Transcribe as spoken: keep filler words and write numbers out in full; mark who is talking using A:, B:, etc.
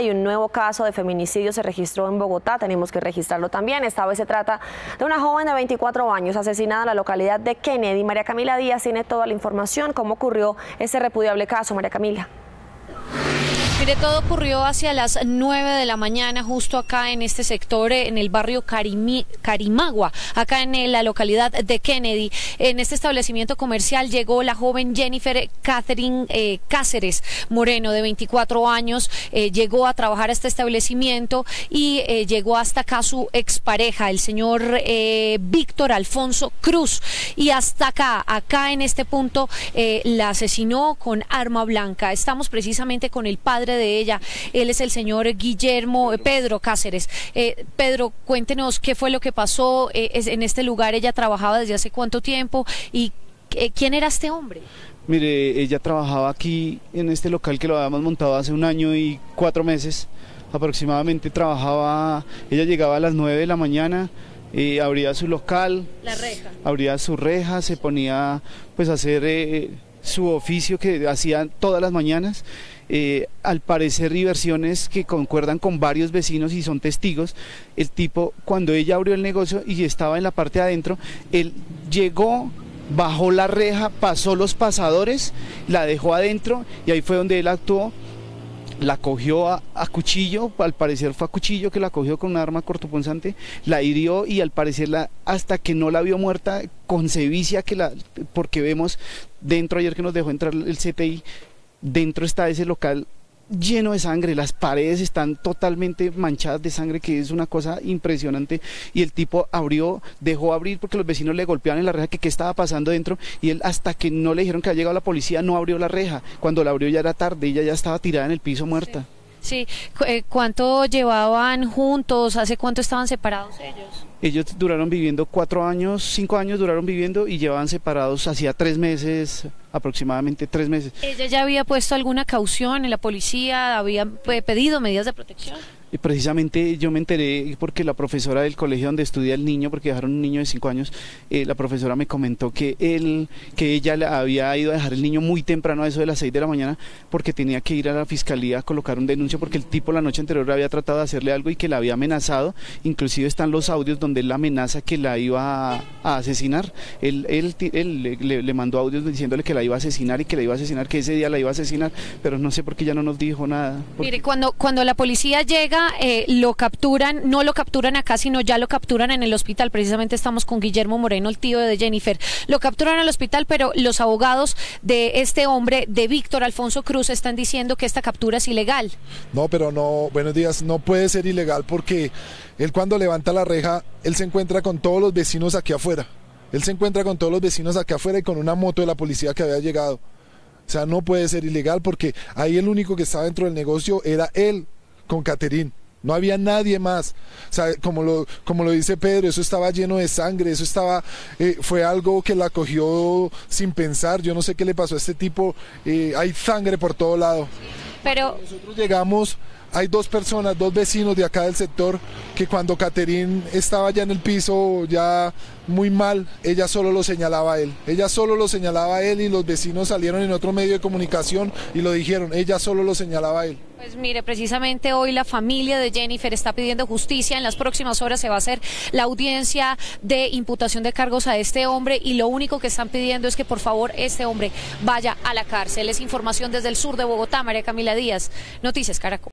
A: Y un nuevo caso de feminicidio se registró en Bogotá, tenemos que registrarlo también. Esta vez se trata de una joven de veinticuatro años asesinada en la localidad de Kennedy. María Camila Díaz tiene toda la información. ¿Cómo ocurrió ese repudiable caso, María Camila?
B: Mire, todo ocurrió hacia las nueve de la mañana, justo acá en este sector, en el barrio Carimi, Carimagua, acá en la localidad de Kennedy. En este establecimiento comercial llegó la joven Jennifer Catherine eh, Cáceres Moreno, de veinticuatro años, eh, llegó a trabajar a este establecimiento y eh, llegó hasta acá su expareja, el señor eh, Víctor Alfonso Cruz, y hasta acá, acá en este punto, eh, la asesinó con arma blanca. Estamos precisamente con el padre de ella, él es el señor Guillermo, eh, Pedro Cáceres. Eh, Pedro, cuéntenos qué fue lo que pasó eh, en este lugar. Ella trabajaba desde hace cuánto tiempo y eh, ¿quién era este hombre?
C: Mire, ella trabajaba aquí en este local que lo habíamos montado hace un año y cuatro meses aproximadamente. Trabajaba, ella llegaba a las nueve de la mañana, eh, abría su local,
B: la reja,
C: abría su reja, se ponía pues a hacer eh, su oficio que hacía todas las mañanas. Eh, al parecer, y versiones que concuerdan con varios vecinos y son testigos, el tipo, cuando ella abrió el negocio y estaba en la parte de adentro, él llegó, bajó la reja, pasó los pasadores, la dejó adentro y ahí fue donde él actuó. La cogió a, a cuchillo, al parecer fue a cuchillo que la cogió con un arma cortopunzante, la hirió y al parecer la, hasta que no la vio muerta, con sevicia, que la, porque vemos dentro, ayer que nos dejó entrar el C T I, dentro está ese local lleno de sangre, las paredes están totalmente manchadas de sangre, que es una cosa impresionante, y el tipo abrió, dejó abrir porque los vecinos le golpeaban en la reja que qué estaba pasando dentro, y él, hasta que no le dijeron que había llegado la policía, no abrió la reja. Cuando la abrió ya era tarde, ella ya estaba tirada en el piso muerta.
B: Sí, sí. ¿Cuánto llevaban juntos? ¿Hace cuánto estaban separados ellos?
C: Ellos duraron viviendo cuatro años, cinco años duraron viviendo y llevaban separados hacía tres meses, aproximadamente tres meses.
B: ¿Ella ya había puesto alguna caución en la policía? ¿Había pedido medidas de protección?
C: Y precisamente yo me enteré porque la profesora del colegio donde estudia el niño, porque dejaron un niño de cinco años, eh, la profesora me comentó que él, que ella le había ido a dejar el niño muy temprano, a eso de las seis de la mañana, porque tenía que ir a la fiscalía a colocar un denuncio porque el tipo la noche anterior había tratado de hacerle algo y que la había amenazado. Inclusive están los audios donde él la amenaza que la iba a, a asesinar. Él, él, él le, le, le mandó audios diciéndole que la iba a asesinar y que la iba a asesinar, que ese día la iba a asesinar, pero no sé por qué ya no nos dijo nada. Porque...
B: Mire, cuando, cuando la policía llega, Eh, lo capturan, no lo capturan acá, sino ya lo capturan en el hospital. Precisamente estamos con Guillermo Moreno, el tío de Jennifer. Lo capturan en el hospital, pero los abogados de este hombre, de Víctor Alfonso Cruz, están diciendo que esta captura es ilegal.
D: No, pero no, buenos días, no puede ser ilegal porque él cuando levanta la reja, él se encuentra con todos los vecinos aquí afuera. Él se encuentra con todos los vecinos aquí afuera y con una moto de la policía que había llegado. O sea, no puede ser ilegal porque ahí el único que estaba dentro del negocio era él con Catherine. No había nadie más. O sea, como lo, como lo dice Pedro, eso estaba lleno de sangre, eso estaba, eh, fue algo que la cogió sin pensar. Yo no sé qué le pasó a este tipo, eh, hay sangre por todo lado.
B: Pero
D: cuando nosotros llegamos, hay dos personas, dos vecinos de acá del sector, que cuando Catherine estaba ya en el piso, ya muy mal, ella solo lo señalaba a él. Ella solo lo señalaba a él y los vecinos salieron en otro medio de comunicación y lo dijeron, ella solo lo señalaba a él.
B: Pues mire, precisamente hoy la familia de Jennifer está pidiendo justicia. En las próximas horas se va a hacer la audiencia de imputación de cargos a este hombre y lo único que están pidiendo es que por favor este hombre vaya a la cárcel. Es información desde el sur de Bogotá, María Camila Díaz, Noticias Caracol.